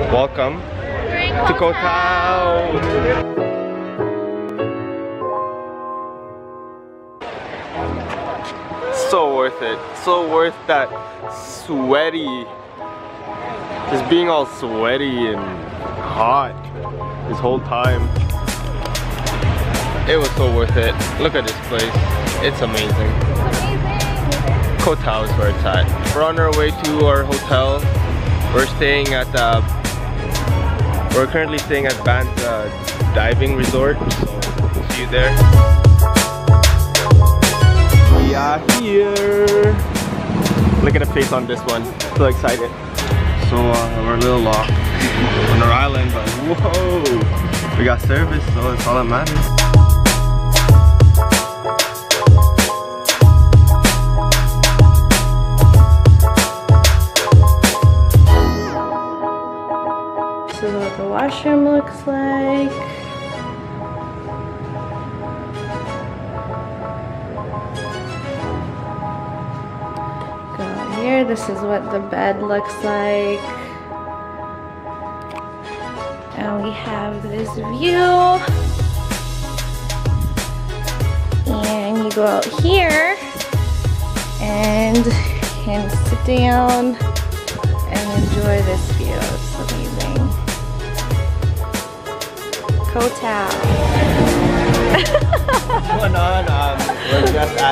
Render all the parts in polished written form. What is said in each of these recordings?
Welcome to Koh Tao. So worth it. So worth that sweaty, just being all sweaty and hot this whole time. It was so worth it. Look at this place. It's amazing. Koh Tao is where it's at. We're on our way to our hotel. We're staying at we're currently staying at Band's diving resort. So see you there. We are here. Look at the face on this one. So excited. So we're a little lost on our island, but whoa, we got service, so that's all that matters. This is what the washroom looks like. Go here. This is what the bed looks like. And we have this view. And you go out here and you can sit down and enjoy this view. It's amazing. Koh Tao. What's going on? We're just at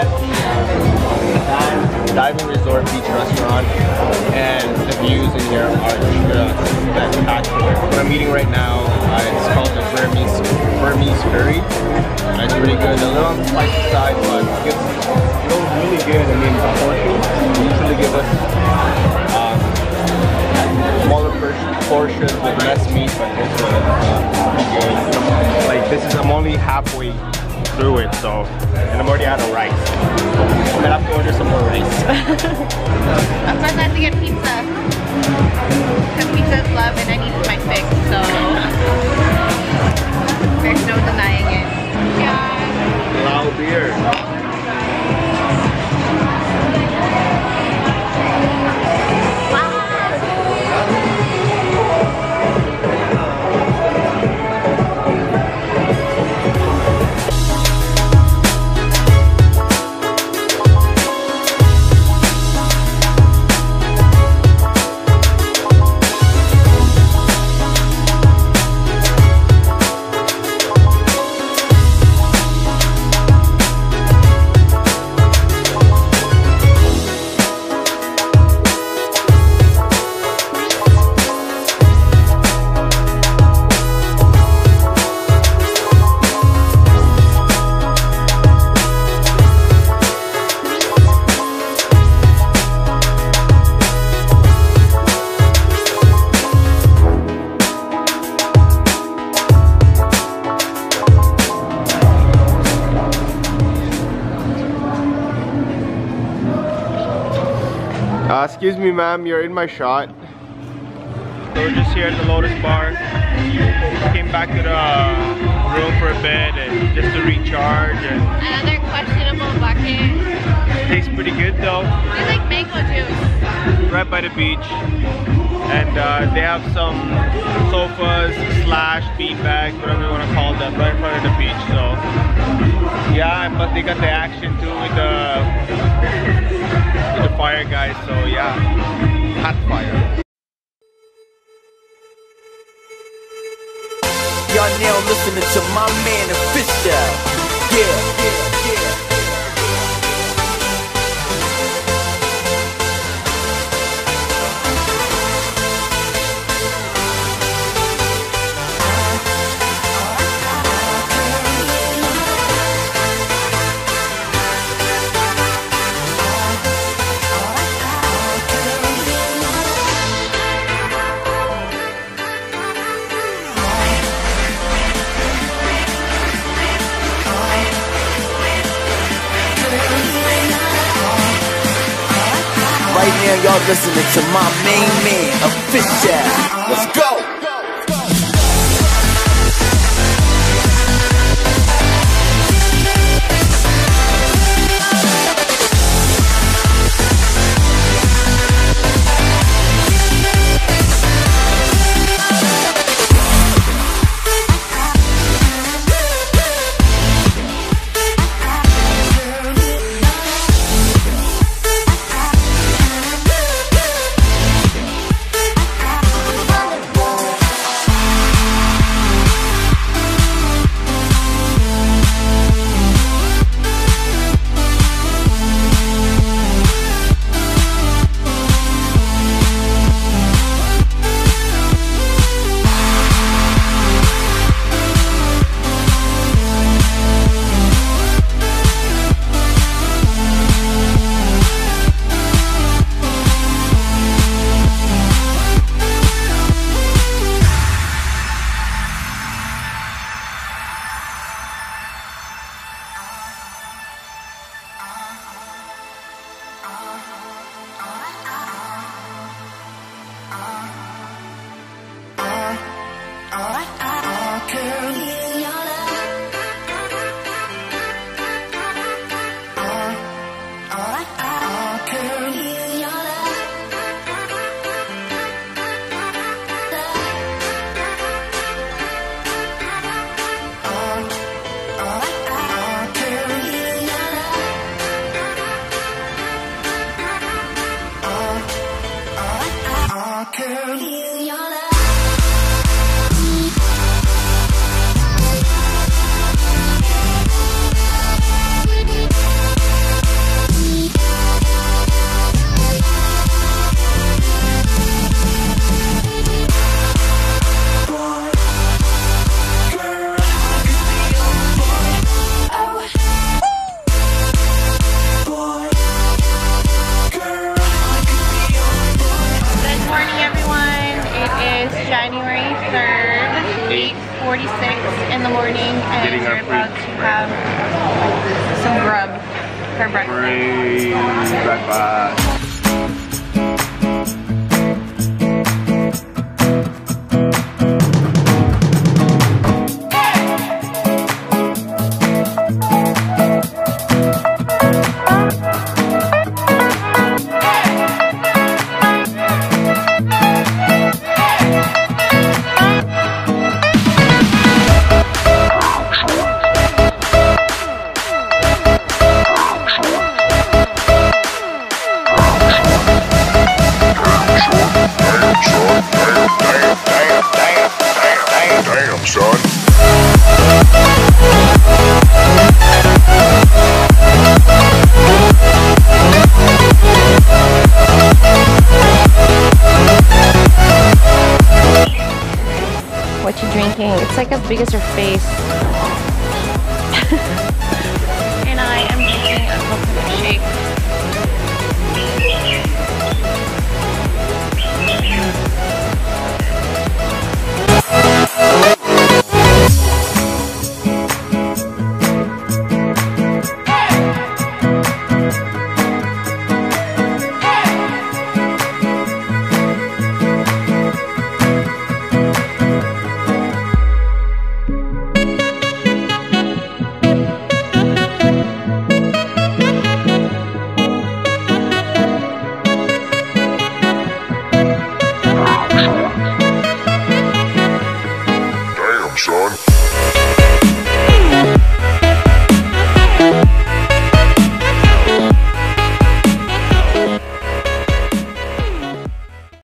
the diving resort beach restaurant, and the views in here are just spectacular. What I'm eating right now, it's called the Burmese curry. It's pretty good. A little on the spicy side, but it's really good. I mean, the portions usually give us smaller portions with less meat, but this one is pretty good. Like this is, I'm only halfway through it, so, and I'm already out of rice. I'm gonna have to order some more rice. Of course I have to get pizza. Because pizza is love and I need my fix, so there's no denying it. Yeah. Lao beer. Excuse me, ma'am, you're in my shot. So we're just here at the Lotus bar. Came back to the room for a bit and just to recharge. And Another questionable bucket. tastes pretty good though. I like mango juice. Right by the beach. And they have some sofas slash beanbags, whatever you want to call them, right in front of the beach. So yeah, but they got the action too with the fire guys. So yeah, hot fire. Y'all now listening to my man Official. Yeah. Right now, y'all listening to my main man, Official. Let's go! January 3rd, 8:46 in the morning, and Getting our we're about food. to have some grub for breakfast. Free breakfast. Damn, son. What you drinking? It's like as big as your face.